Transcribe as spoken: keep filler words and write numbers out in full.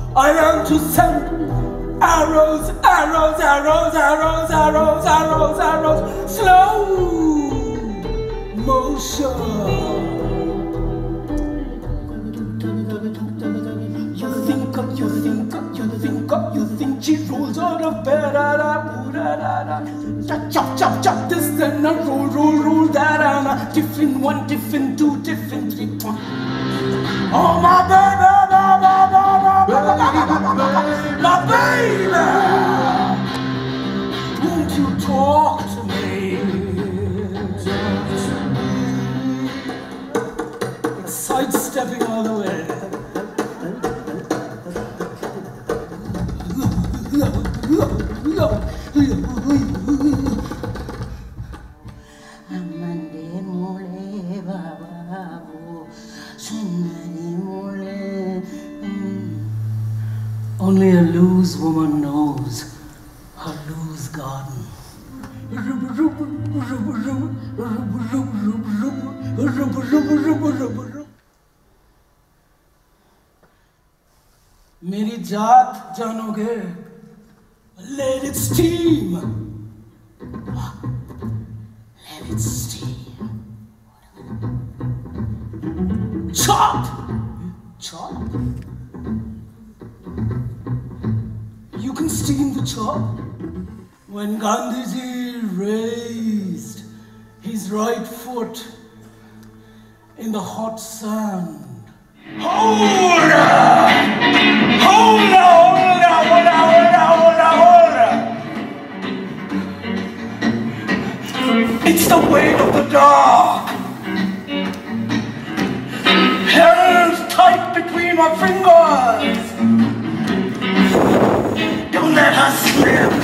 I am to send arrows, arrows, arrows, arrows, arrows, arrows, arrows, slow motion. You think up, you think up, you think up, you think she rolls out of bed, da da da da da. Chop, chop, chop, this then a roll, roll, roll, da da da. Different one, different two, different three, one. Oh my baby, my baby, won't you talk to me? Sidestepping all the way. Only a loose woman knows her loose garden. मेरी जात जानोगे? Let it steam. Let it steam. Chop! Chop? You can steam the chop. When Gandhiji raised his right foot in the hot sand. Hold up! Hold up! Hold up! Hold up! Hold up! Hold up! It's the weight of the dog. Held tight between my fingers. Don't let her slip.